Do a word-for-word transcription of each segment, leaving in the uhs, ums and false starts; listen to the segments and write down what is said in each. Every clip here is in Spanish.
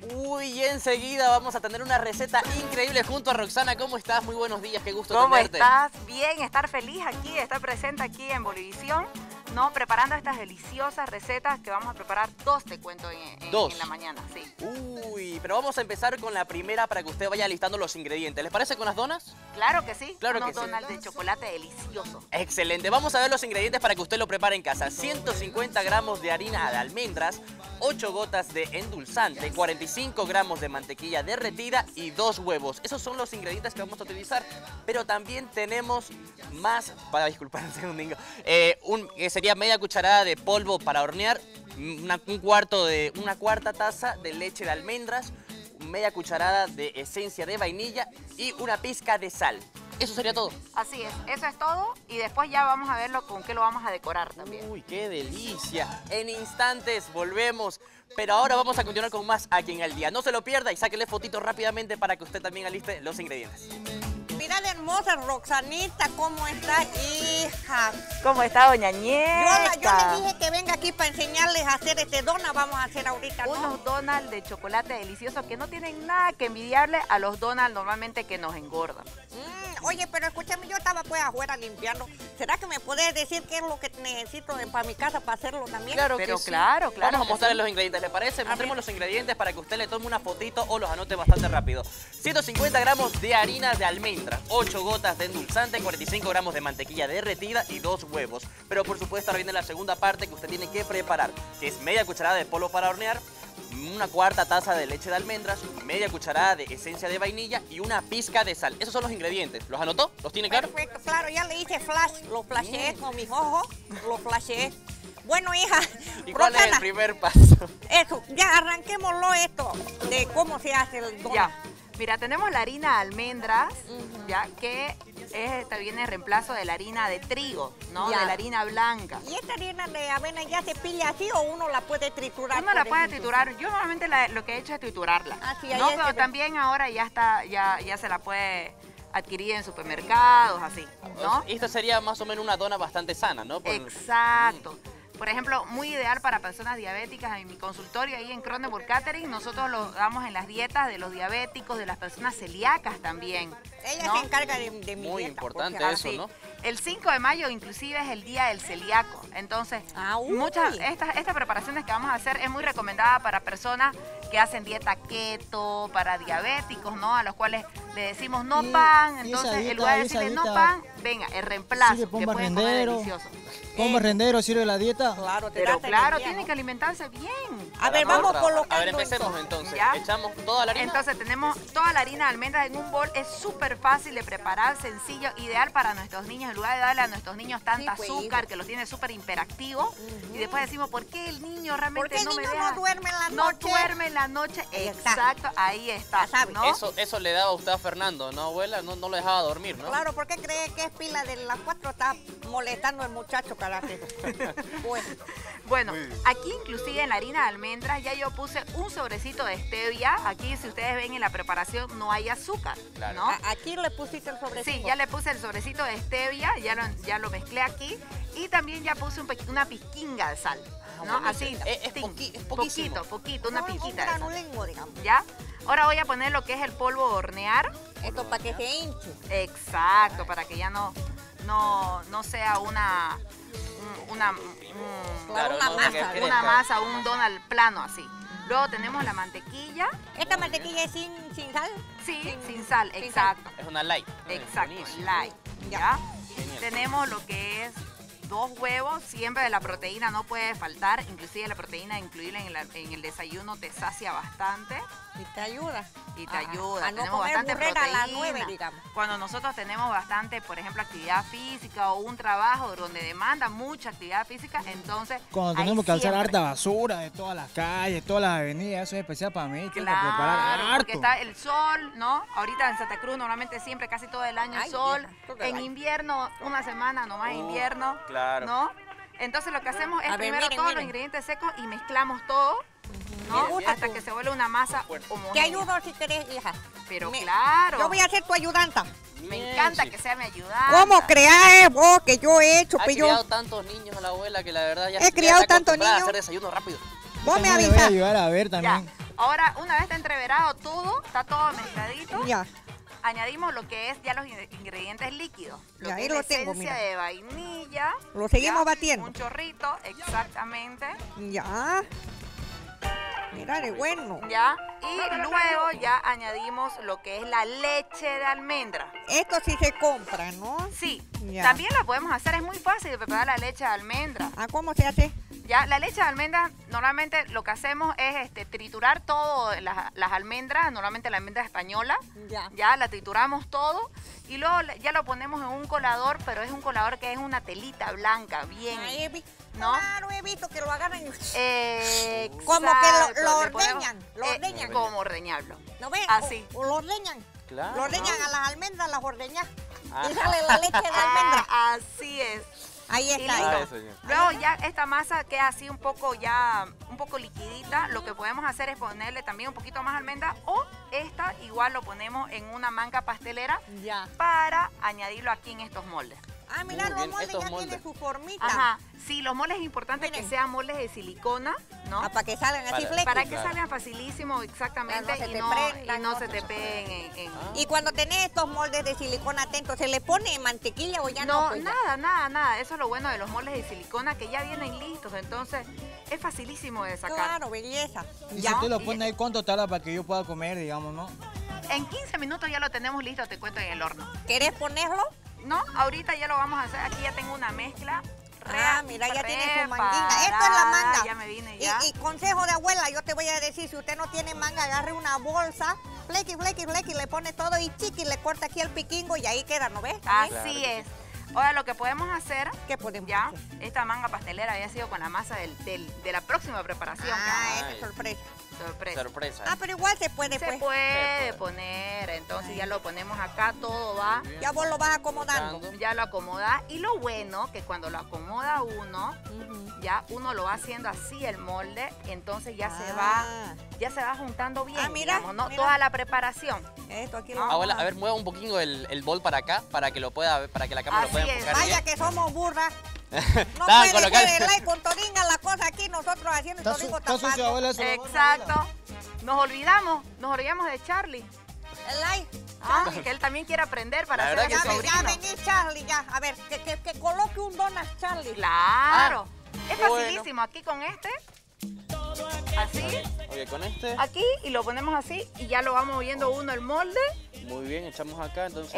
Uy, y enseguida vamos a tener una receta increíble junto a Roxana. ¿Cómo estás? Muy buenos días, qué gusto ¿Cómo tenerte. estás? Bien, estar feliz aquí, de estar presente aquí en Bolivisión, ¿no? Preparando estas deliciosas recetas que vamos a preparar dos, te cuento, en, en, ¿Dos? en la mañana, sí. Uy, pero vamos a empezar con la primera para que usted vaya listando los ingredientes. ¿Les parece con las donas? Claro que sí, Claro unos que sí. donuts de chocolate delicioso. Excelente, vamos a ver los ingredientes para que usted lo prepare en casa. ciento cincuenta gramos de harina de almendras, ocho gotas de endulzante, cuarenta y cinco gramos de mantequilla derretida y dos huevos. Esos son los ingredientes que vamos a utilizar, pero también tenemos más, para disculpar un segundingo, eh, un, que sería media cucharada de polvo para hornear, una, un cuarto de, una cuarta taza de leche de almendras, media cucharada de esencia de vainilla y una pizca de sal. Eso sería todo. Así es, eso es todo y después ya vamos a verlo con qué lo vamos a decorar también. Uy, qué delicia. En instantes volvemos, pero ahora vamos a continuar con más Aquí en Al Día. No se lo pierda y sáquele fotito rápidamente para que usted también aliste los ingredientes. Mira la hermosa Roxanita, ¿cómo está, hija? ¿Cómo está doña Yo, Ñeca? la- yo le dije que venga aquí para enseñarles a hacer este dona, vamos a hacer ahorita, ¿no? Unos donuts de chocolate deliciosos que no tienen nada que envidiarle a los donuts normalmente que nos engordan. Mm, oye, pero escúchame, yo estaba pues afuera limpiando. ¿Será que me puedes decir qué es lo que necesito de- para mi casa para hacerlo también? Claro Pero que sí. claro, claro Vamos a que mostrarle sí. los ingredientes, ¿le parece? Mostremos ver. los ingredientes para que usted le tome una fotito o los anote bastante rápido. ciento cincuenta gramos de harina de almendra, ocho gotas de endulzante, cuarenta y cinco gramos de mantequilla derretida y dos huevos. Pero por supuesto ahora viene la segunda parte que usted tiene que preparar, que es media cucharada de polvo para hornear, una cuarta taza de leche de almendras, media cucharada de esencia de vainilla y una pizca de sal. Esos son los ingredientes. ¿Los anotó? ¿Los tiene claro? Perfecto, claro, ya le hice flash, lo flasheé con mis ojos, lo flasheé. Bueno, hija, ¿Y cuál es el Roxana, primer paso? eso, ya arranquémoslo esto, de cómo se hace el donut. Ya, mira, tenemos la harina de almendras, ya, que es, esta viene en reemplazo de la harina de trigo, ¿no? Ya. De la harina blanca. ¿Y esta harina de avena ya se pilla así o uno la puede triturar? Uno la por puede ejemplo? triturar. Yo normalmente la- lo que he hecho es triturarla. Ah, sí, ahí no, es pero que- también ahora ya está, ya, ya se la puede adquirir en supermercados, así, ¿no? Y esta sería más o menos una dona bastante sana, ¿no? Por- Exacto. Por ejemplo, muy ideal para personas diabéticas. En mi consultorio ahí en Cronenberg Catering, nosotros lo damos en las dietas de los diabéticos, de las personas celíacas también. Ella ¿no? se encarga de, de mi Muy dieta, importante porque eso, así- ¿no? El cinco de mayo inclusive es el día del celíaco. Entonces, Ah, uy. muchas estas, estas preparaciones que vamos a hacer es muy recomendada para personas que hacen dieta keto, para diabéticos, ¿no? A los cuales le decimos no Y- pan. y esa Entonces, dieta- en lugar de esa decirle no dieta pan, venga, el reemplazo, sirve que para un pueden comer barrendero. delicioso. ¿Cómo barrendero sirve la dieta? Claro, te Pero das claro, energía, tienen ¿no? que alimentarse bien. A ver, Para vamos otra. colocando. A ver, empecemos esto. entonces. ¿Ya? Echamos toda la harina. Entonces tenemos toda la harina de almendras en un bol, es súper fácil de preparar, sencillo, ideal para nuestros niños, en lugar de darle a nuestros niños tanta Sí, pues, azúcar hijo. que los tiene súper hiperactivos, y después decimos, ¿por qué el niño ¿Por realmente qué el no me niño deja? no duerme en la No noche? duerme en la noche, Ahí está. exacto, ahí está, Ya sabe. ¿no? Eso, eso le daba usted a Fernando, ¿no, abuela? No, no lo dejaba dormir, ¿no? Claro, ¿por qué cree que es pila de las cuatro? Está molestando al muchacho, karate. Pues, Bueno, aquí inclusive en la harina de almendras ya yo puse un sobrecito de stevia. Aquí, si ustedes ven en la preparación, no hay azúcar, Claro. ¿no? a- aquí le pusiste el sobrecito. Sí, ya le puse el sobrecito de stevia, ya lo, ya lo mezclé aquí. Y también ya puse un pe- una pizquinga de sal, ¿no? bonito. Así, Es- es tin, poqui- es poquísimo. poquito, poquito, una Un- pizquita Un de sal, granulengo, digamos. ¿ya? Ahora voy a poner lo que es el polvo de hornear. Esto para que se hinche. Exacto, para que ya no, no, no sea una, un- una, un- Claro, una no, masa, que una crezca. una masa, un donald plano así. Luego tenemos la mantequilla. ¿Esta mantequilla es sin, sin sal? Sí, sin, Sin- sal, sin exacto. Es una light. Exacto, Buenísimo. light. Ya. ¿Ya? Genial. Tenemos lo que es dos huevos, siempre la proteína no puede faltar, inclusive la proteína incluirla en el, en el desayuno te sacia bastante Y te ayuda. y te A- ayuda. a no tenemos comer bastante burrera a proteína. las nueve, digamos. Cuando nosotros tenemos bastante, por ejemplo, actividad física o un trabajo donde demanda mucha actividad física, entonces Cuando ahí tenemos que alzar siempre- harta basura de todas las calles, todas las avenidas, eso es especial para mí. Tengo que preparar Claro, harto. porque está el sol, ¿no? Ahorita en Santa Cruz normalmente siempre, casi todo el año Ay, sol. vieja, todo el En año. invierno, una semana nomás Oh, invierno, claro. ¿no? Entonces lo que hacemos es A ver, primero miren, todos miren. los ingredientes secos y mezclamos todo, ¿no? Me gusta Hasta tu- que se vuelve una masa Te homogénea. ayudo si querés, hija. Pero Me- claro, Yo voy a ser tu ayudanta. me Bien, encanta sí. que sea mi ayudante. ¿Cómo creas vos que yo he hecho? Ha Pues criado yo, tantos niños a la abuela que la verdad ya He ya criado está tantos acostumbrada a niños. hacer desayuno rápido. vos me También le voy a avisas. ayudar a ver también. Ya. Ahora, una vez está entreverado todo, está todo mezcladito, Ya. añadimos lo que es ya los in- ingredientes líquidos. Lo Ya, que ahí es lo la tengo, esencia mira. de vainilla. Lo seguimos ya, batiendo. Un chorrito, exactamente. Ya. Mira, de bueno. Ya. Y luego ya añadimos lo que es la leche de almendra. Esto sí se compra, ¿no? Sí, Ya. también la podemos hacer, es muy fácil de preparar la leche de almendra. ¿Ah, cómo se hace? Ya, la leche de almendra, normalmente lo que hacemos es este, triturar todo, las, las almendras, normalmente la almendra española, Ya. ya la trituramos todo y luego la- ya lo ponemos en un colador, pero es un colador que es una telita blanca, bien. Ahí he vi- ¿No? Claro, he visto que lo agarran. y- Eh, Como que lo- exacto, lo le ponemos- ordeñan, lo eh, ordeñan. como ordeñarlo. ¿No ves? Así. O, o lo ordeñan. Claro. Lo ordeñan a las almendras, las ordeñas. Ajá. Y sale la leche de almendra. Ah, así es. Ahí Y está. listo. Ah, eso ya. Luego ya esta masa queda así un poco ya, un poco liquidita. Lo que podemos hacer es ponerle también un poquito más almendra o esta igual lo ponemos en una manga pastelera Ya. para añadirlo aquí en estos moldes. Ah, mira, Muy los bien, moldes estos ya moldes. tienen su formita. Ajá. Sí, los moldes es importante Miren. que sean moldes de silicona, ¿no? Ah, para que salgan así Para- flequis. Para que Claro. salgan facilísimo, exactamente, Para no se y, te no, prendan, y no no se se- te peguen en... en- Y cuando tenés estos moldes de silicona atentos, ¿se le pone mantequilla o ya no? No, pues ya? nada, nada, nada. Eso es lo bueno de los moldes de silicona que ya vienen listos. Entonces, es facilísimo de sacar. Claro, belleza. Y Ya, si tú lo y- pones ahí, ¿cuánto tarda para que yo pueda comer, digamos, no? En quince minutos ya lo tenemos listo, te cuento, en el horno. ¿Querés ponerlo? No, ahorita ya lo vamos a hacer. Aquí ya tengo una mezcla. Ah, re- mira, ya tiene su manguita. preparada. Esto es la manga. Ya me vine Y, ya. y consejo de abuela, yo te voy a decir, si usted no tiene manga, agarre una bolsa, flequi, flequi, flequi, le pone todo y chiqui, le corta aquí el piquingo y ahí queda, ¿no ves? Así Claro que es. Ahora lo que podemos hacer, ¿Qué podemos ya, hacer? esta manga pastelera había sido con la masa del, del- de la próxima preparación. Ah, Ay. esa es sorpresa. Sorpresa. Sorpresa. Ah, pero igual se puede, Se pues. puede Se puede. poner, entonces ya lo ponemos acá, todo va. Muy bien. Ya vos lo vas acomodando. Colocando. Ya lo acomoda y lo bueno que cuando lo acomoda uno, Ujú. ya uno lo va haciendo así el molde, entonces ya se Ah. va, ya se va juntando bien, Ah, mira, digamos, ¿no? mira. Toda la preparación. Esto aquí lo Ah, vamos Abuela, a- a ver, mueva un poquito el, el bol para acá, para que lo pueda ver, para que la cámara Así lo pueda es. enfocar Vaya bien. que somos burras. No Estaban puede colocando- ser el like con todinga la cosa aquí, nosotros haciendo y Está, su- todingo está sucio, tapando. abuela, eso. lo borra, Exacto. abuela. Nos olvidamos, nos olvidamos de Charlie. El like. Ah, que él también quiere aprender para La ser verdad Ya, mi que ven, sí. ya sobrino. vení, Charlie, ya. A ver, que, que, que coloque un donut, Charlie. Claro. es bueno. facilísimo. Aquí con este, así, Oye, con este, aquí y lo ponemos así y ya lo va moviendo uno el molde. muy bien, echamos acá, entonces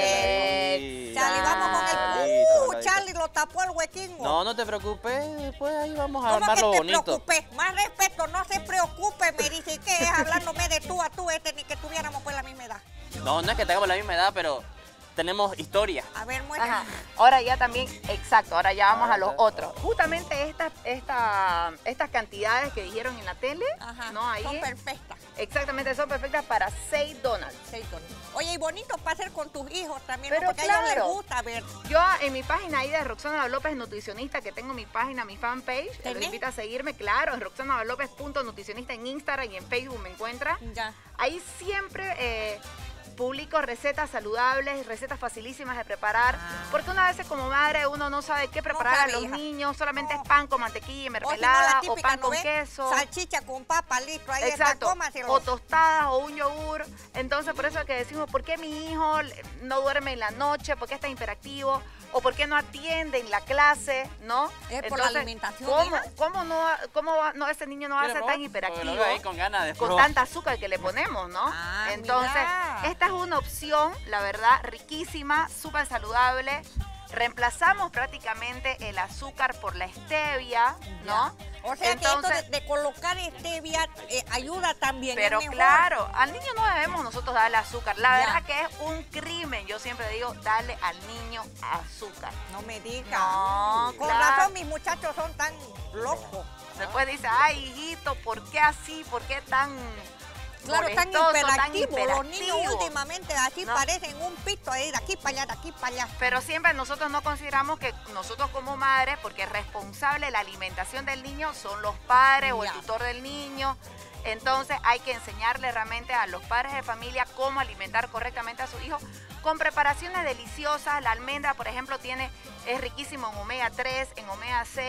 Eh, mira ahí al ladito. Charlie, vamos con el... Al Uh, ladito, al Charlie lo tapó el huequingo. No, no te preocupes, después ahí vamos a ¿Cómo que armarlo te bonito. preocupes? Más respeto, no se preocupe, me dice que es hablándome de tú a tú, este ni que tuviéramos pues la misma edad. No, no es que tengamos la misma edad, pero tenemos historia. A ver, muestra. Ajá. Ahora ya también, exacto, ahora ya vamos Ah, a los está. otros. Justamente estas esta, estas cantidades que dijeron en la tele, Ajá, ¿no? Ahí, son perfectas. exactamente, son perfectas para seis donuts. seis donuts. Oye, y bonito para hacer con tus hijos también, Pero ¿no? Porque a ellos les claro. gusta ver. Yo en mi página ahí de Roxana López Nutricionista, que tengo mi página, mi fanpage, les ¿Tenés? invito a seguirme, claro, en roxana lópez punto nutricionista en Instagram y en Facebook me encuentra. Ya. Ahí siempre eh, publico recetas saludables, recetas facilísimas de preparar, Ah. porque una vez como madre uno no sabe qué preparar sabe, a los hija. niños, solamente No. es pan con mantequilla y O si no, la mermelada, o, típica, pan ¿no con ves? queso. Salchicha con papa, listo, ahí Exacto, está, cómaselo. o tostadas o un yogur. Entonces, por eso es que decimos, ¿por qué mi hijo no duerme en la noche? ¿Por qué está hiperactivo? ¿O por qué no atiende en la clase? ¿No? Es por la alimentación, ¿Cómo, hija. cómo no, cómo va- no, ese niño no va a ¿Quiere ser tan probar? hiperactivo? Porque lo veo ahí con ganas de con probar. tanta azúcar que le ponemos, ¿no? Ah, Entonces, mira. esta es una opción, la verdad, riquísima, súper saludable. Reemplazamos prácticamente el azúcar por la stevia, ¿no? O sea Entonces, que esto de, de colocar stevia eh, ayuda también. pero es mejor. claro, al niño no debemos nosotros darle azúcar. La Ya. verdad que es un crimen, yo siempre digo, darle al niño azúcar. No me digas. No, Con claro. razón mis muchachos son tan locos. Después dice, ay, hijito, ¿por qué así? ¿Por qué tan Claro, tan molestoso, tan hiperactivos. Los niños hiperactivo? últimamente así No. parecen un pito ahí, de aquí para allá, de aquí para allá. Pero siempre nosotros no consideramos que nosotros como madres, porque responsable de la alimentación del niño son los padres o el Ya. tutor del niño. Entonces hay que enseñarle realmente a los padres de familia cómo alimentar correctamente a sus hijos con preparaciones deliciosas. La almendra, por ejemplo, tiene, es riquísimo en omega tres, en omega seis,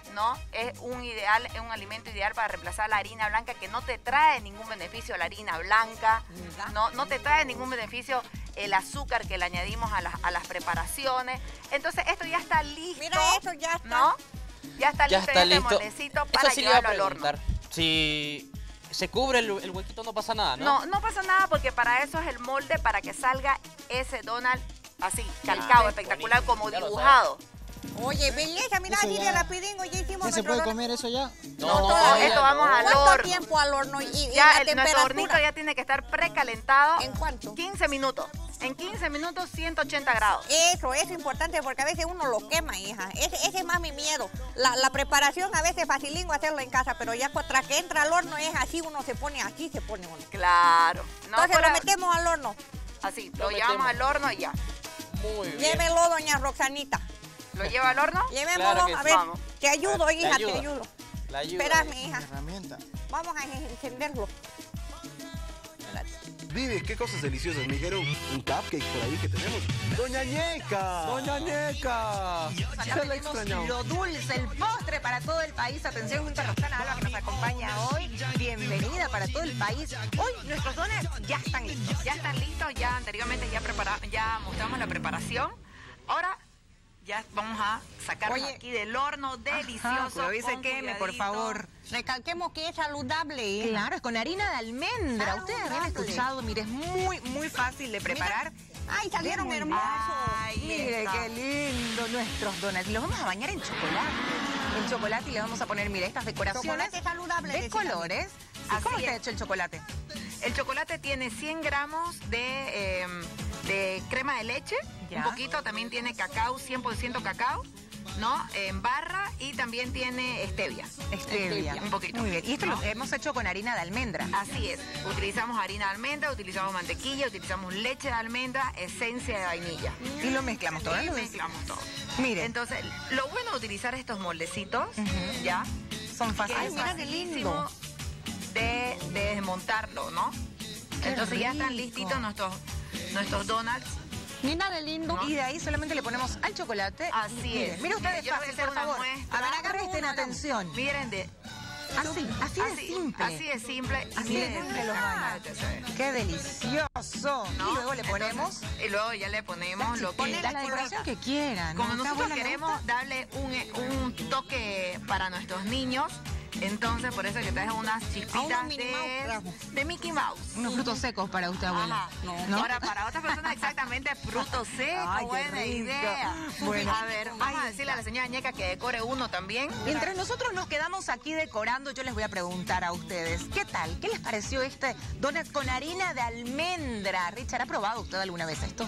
¿no? Es un ideal, es un alimento ideal para reemplazar la harina blanca, que no te trae ningún beneficio la harina blanca, no, no te trae ningún beneficio el azúcar que le añadimos a las, a las preparaciones. Entonces esto ya está listo. Mira, esto ya está. ¿No? Ya está Ya listo está este listo. moldecito para Eso sí le iba a llevarlo al horno. preguntar. Si se cubre el, el huequito no pasa nada, ¿no? No, no pasa nada porque para eso es el molde, para que salga ese donut así, calcado, espectacular, bonito, como ya lo dibujado. Oye, belleza, mira, Eso así ya- de rapidingo ya hicimos ¿Ya se nuestro puede donut. comer eso ya? No, No, todavía esto no. vamos al ¿Cuánto horno. tiempo al horno? Y, y Ya la el- nuestro hornito temperatura. ya tiene que estar precalentado. ¿En cuánto? quince minutos. En quince minutos, ciento ochenta grados. Eso, eso es importante porque a veces uno lo quema, hija. Ese, ese es más mi miedo. La, la preparación a veces es facilingo hacerlo en casa, pero ya contra que entra al horno es así, uno se pone así, se pone uno. Claro. No, Entonces fuera- lo metemos al horno. así, Lo lo, llevamos metemos. al horno y ya. Muy bien. Llévelo, doña Roxanita. ¿Lo lleva al horno? Llevémoslo, Claro que a sí. ver. Vamos. Te ayudo, Te hija, ayudo. te ayudo. La ayuda. Espérame, Una hija. herramienta. Vamos a encenderlo. Vive, qué cosas deliciosas, me dijeron un cupcake por ahí que tenemos. ¡Doña Ñeca! ¡Doña Ñeca! Acá Ya la tenemos extrañamos. lo dulce, el postre para todo el país. Atención, junto a Roxana Alba, que nos acompaña hoy. Bienvenida para todo el país. Hoy nuestros donuts ya están listos. Ya están listos, ya anteriormente ya prepara, ya mostramos la preparación. Ahora ya vamos a sacarlos Oye. aquí del horno, delicioso. Cuidado y se con queme, por cuidadito. favor. Recalquemos que es saludable, hija. Claro, es con harina de almendra. Ustedes habían Saludable. escuchado, mire, es muy, muy fácil de preparar. Ay, salieron Muy hermosos. bien. Mire, está. qué lindo nuestros donuts. Los vamos a bañar en chocolate. En chocolate y le vamos a poner, mire, estas decoraciones Chocolate saludable, de decía. colores. Así ¿Y cómo es. está hecho el chocolate? El chocolate tiene cien gramos de, eh, de crema de leche, Ya. un poquito, también tiene cacao, cien por ciento cacao, ¿no? En barra y también tiene stevia. Stevia. Un poquito. Muy bien. Y esto ¿no? lo hemos hecho con harina de almendra. Así es. Utilizamos harina de almendra, utilizamos mantequilla, utilizamos leche de almendra, esencia de vainilla. Y lo mezclamos todo. Y ¿no? mezclamos todo. Mire. Entonces, lo bueno de utilizar estos moldecitos, Ujú. ¿ya? Son Que fáciles. es mira qué lindo. facilísimo de, de desmontarlo, ¿no? Qué Entonces ya están rico. listitos nuestros, nuestros donuts. Mira de lindo. ¿No? Y de ahí solamente le ponemos al chocolate. Así Mire, es. mire ustedes Yo les voy a fácil, hacer por una favor. muestra. A ver, acá presten atención. Miren, de, Así, así de simple. Así de simple. Así de simple los donuts. Qué delicioso. ¿No? Y luego le ponemos Entonces, y luego ya le ponemos lo que la decoración que quieran. Como ¿no? Está nosotros buena, me queremos gusta. darle un, un toque para nuestros niños, entonces por eso es que traje unas A unos chispitas Minnie Mouse de, trajo. de Mickey Mouse. Unos frutos secos para usted, abuela. Ajá. ¿No? Ahora, para otras personas exactamente frutos secos, Ay, qué buena rico. idea. Bueno. A ver, vamos a decirle a la señora Ñeca que decore uno también. Mientras nosotros nos quedamos aquí decorando, yo les voy a preguntar a ustedes, ¿qué tal? ¿Qué les pareció este donut con harina de almendra? Richard, ¿ha probado usted alguna vez esto?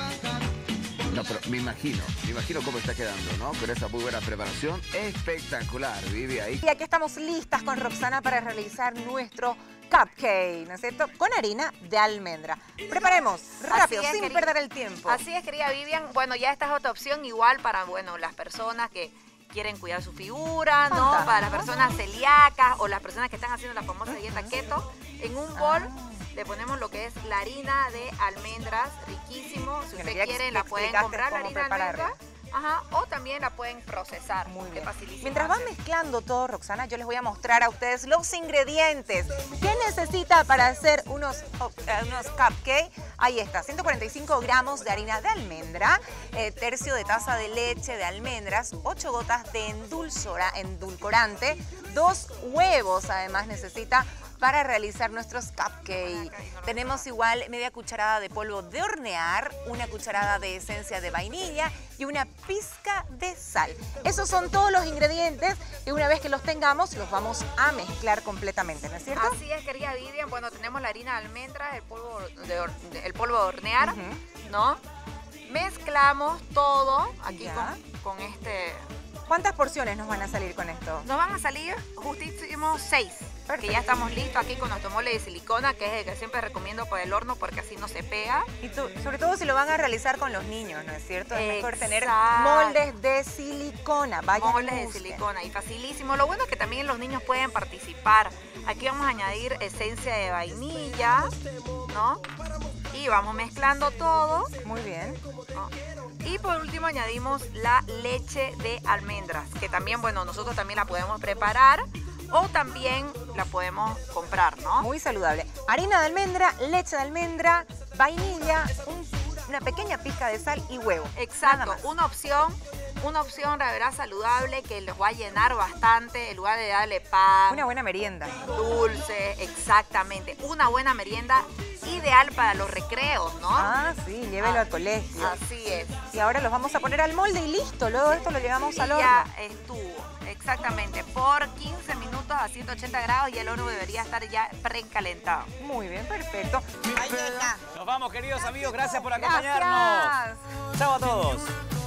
No, pero me imagino, me imagino cómo está quedando, ¿no? Con esa muy buena preparación. Espectacular, Vivi, ahí. Y aquí estamos listas con Roxana para realizar nuestro cupcake, ¿no es cierto? Con harina de almendra. Preparemos rápido, Así es, sin querida. perder el tiempo. Así es, querida Vivian. Bueno, ya esta es otra opción igual para, bueno, las personas que quieren cuidar su figura, ¿no? Fantástico. Para las personas celíacas o las personas que están haciendo la famosa dieta keto. En un bol le ponemos lo que es la harina de almendras, riquísimo. Si Bueno, usted ya quiere, la pueden explicaste comprar la cómo harina de prepararla. almendra. Ajá, o también la pueden procesar. Muy que bien. facilísimo Mientras van hacer. mezclando todo, Roxana, yo les voy a mostrar a ustedes los ingredientes. ¿Qué necesita para hacer unos, oh, eh, unos cupcakes? Ahí está, ciento cuarenta y cinco gramos de harina de almendra, eh, tercio de taza de leche de almendras, ocho gotas de endulzora, endulcorante, dos huevos además necesita para realizar nuestros cupcakes. Tenemos igual media cucharada de polvo de hornear, una cucharada de esencia de vainilla y una pizca de sal. Esos son todos los ingredientes y una vez que los tengamos los vamos a mezclar completamente, ¿no es cierto? Así es, querida Vivian. Bueno, tenemos la harina de almendras, el polvo de, hor- el polvo de hornear, Ujú. ¿no? Mezclamos todo aquí Ya. con, con este... ¿Cuántas porciones nos van a salir con esto? Nos van a salir justísimo seis. Que ya estamos listos aquí con nuestro mole de silicona, que es el que siempre recomiendo para el horno porque así no se pega. Y tú- sobre todo si lo van a realizar con los niños, ¿no es cierto? Es mejor tener Exacto. moldes de silicona. Vayan y Moldes de busquen. silicona y facilísimo. Lo bueno es que también los niños pueden participar. Aquí vamos a añadir esencia de vainilla, ¿no? Y vamos mezclando todo, Muy bien. ¿no? Y por último añadimos la leche de almendras, que también, bueno, nosotros también la podemos preparar o también la podemos comprar, ¿no? Muy saludable. Harina de almendra, leche de almendra, vainilla, un- una pequeña pizca de sal y huevo. Nada Exacto, más. una opción, una opción, la verdad, saludable, que les va a llenar bastante en lugar de darle pan, Una buena merienda. dulce, exactamente. Una buena merienda ideal para los recreos, ¿no? Ah, sí, llévelo Ah, al colegio. Así es. Y ahora los vamos a poner al molde y listo. Luego de esto lo llevamos Y al horno. ya estuvo, exactamente. Por quince minutos a ciento ochenta grados y el horno debería estar ya precalentado. Muy bien, perfecto. Ahí está. Nos vamos, queridos amigos. Gracias por acompañarnos. Gracias. Chao a todos.